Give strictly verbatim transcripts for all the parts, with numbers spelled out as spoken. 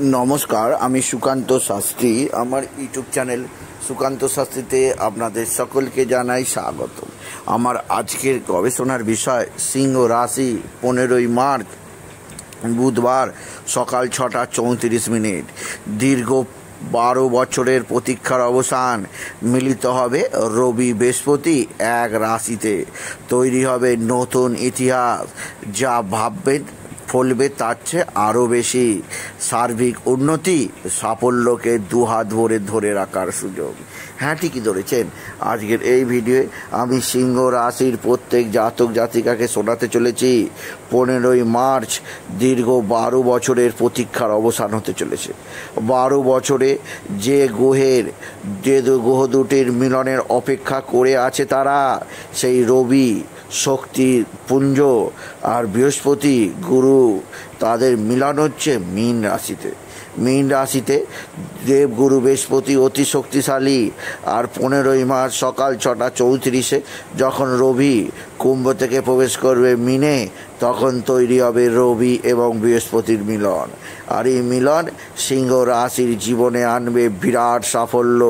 নমস্কার, আমি সুকান্ত শাস্ত্রী। আমার ইউটিউব চ্যানেল সুকান্ত শাস্ত্রীতে আপনাদের সকলকে জানাই স্বাগত। আমার আজকের গবেষণার বিষয় সিংহ রাশি, পনেরোই মার্চ বুধবার সকাল ছটা চৌত্রিশ মিনিট। দীর্ঘ বারো বছরের প্রতীক্ষার অবসান, মিলিত হবে রবি বৃহস্পতি এক রাশিতে। তৈরি হবে নতুন ইতিহাস, যা ভাববেন ফলবে তার চেয়ে আরও বেশি। সার্বিক উন্নতি, সাফল্যকে দুহাত ভরে ধরে রাখার সুযোগ। হ্যাঁ, ঠিকই ধরেছেন। আজকের এই ভিডিওয়ে আমি সিংহ রাশির প্রত্যেক জাতক জাতিকাকে শোনাতে চলেছি পনেরোই মার্চ দীর্ঘ বারো বছরের প্রতীক্ষার অবসান হতে চলেছে। বারো বছরে যে গ্রহের যে গ্রহ দুটির মিলনের অপেক্ষা করে আছে তারা, সেই রবি শক্তি পুঞ্জ আর বৃহস্পতি গুরু, তাদের মিলন হচ্ছে মীন রাশিতে। মীন রাশিতে দেবগুরু বৃহস্পতি অতি শক্তিশালী। আর পনেরোই মার্চ সকাল ছটা চৌত্রিশে যখন রবি কুম্ভ থেকে প্রবেশ করবে মীনে, তখন তৈরি হবে রবি এবং বৃহস্পতির মিলন। আর এই মিলন সিংহ রাশির জীবনে আনবে বিরাট সাফল্য।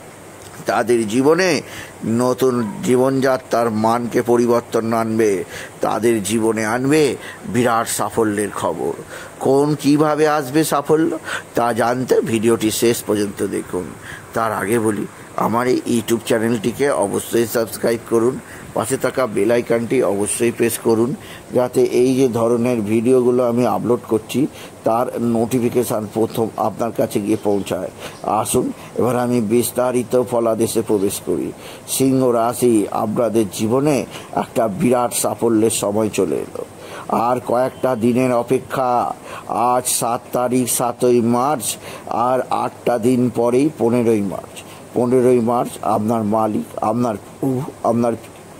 তাদের জীবনে নতুন জীবনযাত্রার মানকে পরিবর্তন আনবে, তাদের জীবনে আনবে বিরাট সাফল্যের খবর। কোন কিভাবে আসবে সাফল্য তা জানতে ভিডিওটি শেষ পর্যন্ত দেখুন। তার আগে বলি, আমার এই ইউটিউব চ্যানেলটিকে অবশ্যই সাবস্ক্রাইব করুন, পাশে থাকা বেল আইকনটি অবশ্যই প্রেস করুন, যাতে এই যে ধরনের ভিডিওগুলো আমি আপলোড করছি তার নোটিফিকেশান প্রথম আপনার কাছে গিয়ে পৌঁছায়। আসুন এবার আমি বিস্তারিত ফলাদেশে প্রবেশ করি। সিংহ রাশি, আপনাদের জীবনে একটা বিরাট সাফল্যের সময় চলে এলো। আর কয়েকটা দিনের অপেক্ষা। আজ সাত তারিখ সাতই মার্চ, আর আটটা দিন পরেই পনেরোই মার্চ। পনেরোই মার্চ আপনার মালিক, আপনার আপনার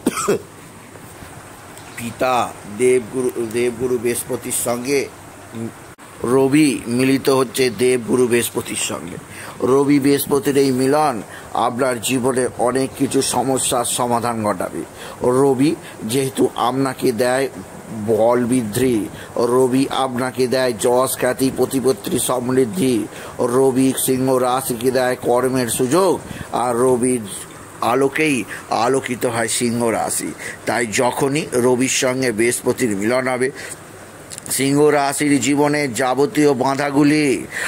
পিতা দেবগুরু দেবগুরু বৃহস্পতির সঙ্গে রবি মিলিত হচ্ছে দেবগুরু বৃহস্পতির সঙ্গে। রবি বৃহস্পতির এই মিলন আপনার জীবনে অনেক কিছু সমস্যার সমাধান ঘটাবে। রবি যেহেতু আপনাকে দেয় বল বৃদ্ধি, রবি আপনাকে দেয় যশ খ্যাতি প্রতিপত্তি সমৃদ্ধি, রবি সিংহ রাশিকে দেয় কর্মের সুযোগ, আর রবির আলোকেই আলোকিত হয় সিংহ রাশি। তাই যখনই রবির সঙ্গে বৃহস্পতির মিলন হবে, সিংহ রাশির জীবনের যাবতীয় বাধাগুলি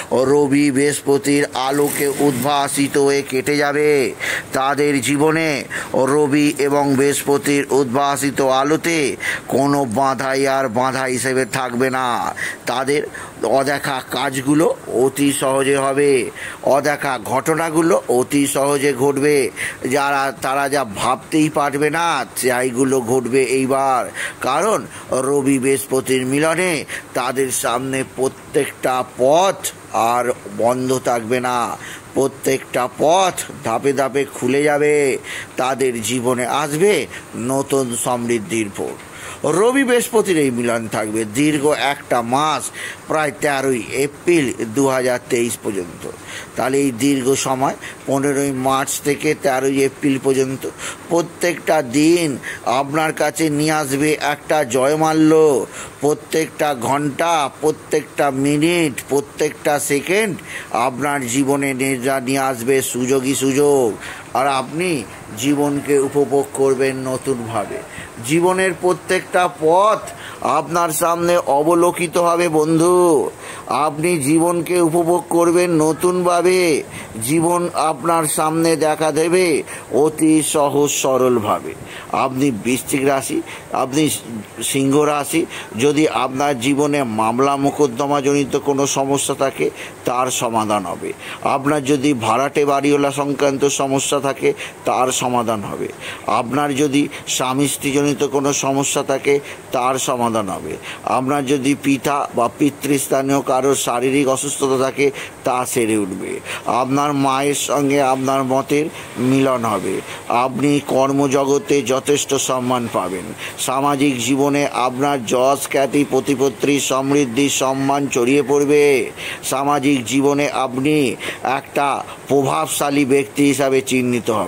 রবি বৃহস্পতির আলোকে উদ্ভাসিত হয়ে কেটে যাবে। তাদের জীবনে রবি এবং বৃহস্পতির উদ্ভাসিত আলোতে কোনো বাধাই আর বাধা হিসেবে থাকবে না। তাদের অদেখা কাজগুলো অতি সহজে হবে, অদেখা ঘটনাগুলো অতি সহজে ঘটবে। যারা তারা যা ভাবতেই পারবে না সেইগুলো ঘটবে এইবার। কারণ রবি বৃহস্পতির মিলনে তাদের সামনে প্রত্যেকটা পথ আর বন্ধ থাকবে না, প্রত্যেকটা পথ ধাপে ধাপে খুলে যাবে। তাদের জীবনে আসবে নতুন সমৃদ্ধির ভোর। রবি বৃহস্পতির এই মিলন থাকবে দীর্ঘ একটা মাস, প্রায় তেরোই এপ্রিল দু হাজার তেইশ পর্যন্ত। তাহলে এই দীর্ঘ সময় পনেরোই মার্চ থেকে তেরোই এপ্রিল পর্যন্ত প্রত্যেকটা দিন আপনার কাছে নিয়ে আসবে একটা জয়মাল্য। প্রত্যেকটা ঘন্টা, প্রত্যেকটা মিনিট, প্রত্যেকটা সেকেন্ড আপনার জীবনে নিয়ে আসবে সুযোগই সুযোগ। আর আপনি জীবনকে উপভোগ করবেন নতুনভাবে। জীবনের প্রত্যেকটা পথ আপনার সামনে অবলোকিত হবে বন্ধু। আপনি জীবনকে উপভোগ করবেন নতুনভাবে। জীবন আপনার সামনে দেখা দেবে অতি সহজ সরলভাবে। আপনি বৃশ্চিক রাশি, আপনি সিংহ রাশি, যদি আপনার জীবনে মামলা মোকদ্দমাজনিত কোনো সমস্যা থাকে তার সমাধান হবে। আপনার যদি ভাড়াটে বাড়িওয়ালা সংক্রান্ত সমস্যা থাকে তার সমাধান হবে। আপনার যদি স্বামী স্ত্রীজনিত কোনো সমস্যা থাকে তার সমাধান হবে। আপনার যদি পিতা বা পিতৃস্থানীয় কারোর শারীরিক অসুস্থতা থাকে তা সেরে উঠবে। আপনার মায়ের সঙ্গে আপনার মতের মিলন হবে। আপনি কর্মজগতে যথেষ্ট সম্মান পাবেন। সামাজিক জীবনে আপনার যশ খ্যাতি প্রতিপত্তি সমৃদ্ধি সম্মান ছড়িয়ে পড়বে। সামাজিক জীবনে আপনি একটা প্রভাবশালী ব্যক্তি হিসাবে চিহ্নিত হবেন।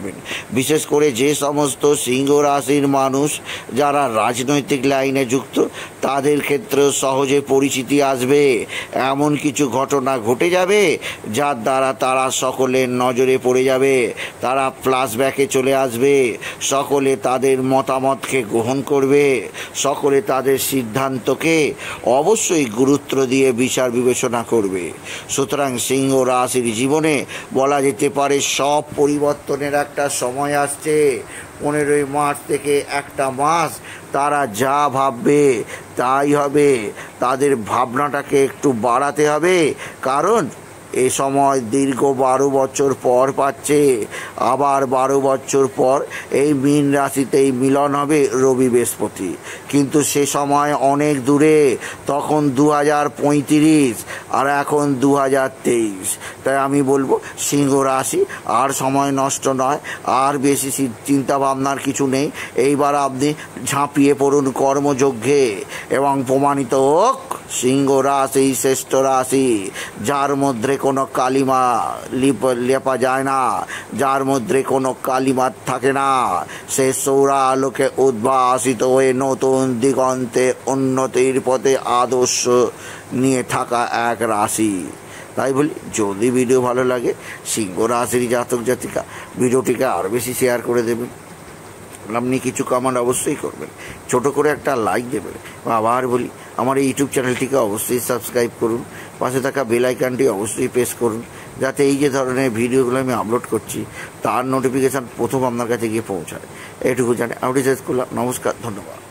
বিশেষ করে যে সমস্ত সিংহ রাশির মানুষ যারা রাজনৈতিক লাইনে যুক্ত তাদের ক্ষেত্রেও সহজে পরিচিতি আসবে। এমন কিছু ঘটনা ঘটে যাবে যার দ্বারা তারা সকলের নজরে পড়ে যাবে, তারা ফ্ল্যাশব্যাকে চলে আসবে, সকলে তাদের মতামতকে গ্রহণ করবে, সকলে তাদের সিদ্ধান্তকে অবশ্যই গুরুত্ব দিয়ে বিচার বিবেচনা করবে। সুতরাং সিংহ রাশির জীবনে বলা যেতে পারে সব পরিবর্তনের একটা সময় আসছে। পনেরোই মার্চ থেকে একটা মাস তারা যা ভাববে তাই হবে, তাদের ভাবনাটাকে একটু বাড়াতে হবে, কারণ এ সময় দীর্ঘ বারো বছর পর পাচ্ছে। আবার বারো বছর পর এই মীন রাশিতেই মিলন হবে রবি বৃহস্পতি, কিন্তু সে সময় অনেক দূরে, তখন দু হাজার পঁয়ত্রিশ আর এখন দু হাজার তেইশ। তাই আমি বলবো সিংহ রাশি আর সময় নষ্ট নয়, আর বেশি চিন্তা ভাবনার কিছু নেই। এইবার আপনি ঝাঁপিয়ে পড়ুন কর্মযজ্ঞে এবং প্রমাণিত হোক সিংহ রাশি শ্রেষ্ঠ রাশি, যার মধ্যে কোনো কালিমা লিপ লেপা যায় না, যার মধ্যে কোনো কালিমা থাকে না, সে সৌরা আলোকে উদ্ভাসিত হয়ে নতুন দিগন্তে উন্নতির পথে আদর্শ নিয়ে থাকা এক রাশি। তাই বলি, যদি ভিডিও ভালো লাগে সিংহ রাশির জাতক জাতিকা ভিডিওটিকে আরও বেশি শেয়ার করে দেবেন, আপনি কিছু কমেন্ট অবশ্যই করবেন, ছোট করে একটা লাইক দেবেন। আবার বলি, আমার এই ইউটিউব চ্যানেলটিকে অবশ্যই সাবস্ক্রাইব করুন, পাশে থাকা বেল আইকনটি অবশ্যই প্রেস করুন, যাতে এই যে ধরনের ভিডিওগুলো আমি আপলোড করছি তার নোটিফিকেশান প্রথম আপনার কাছে গিয়ে পৌঁছায়। এটুকু জানে আমি শেষ করলাম। নমস্কার, ধন্যবাদ।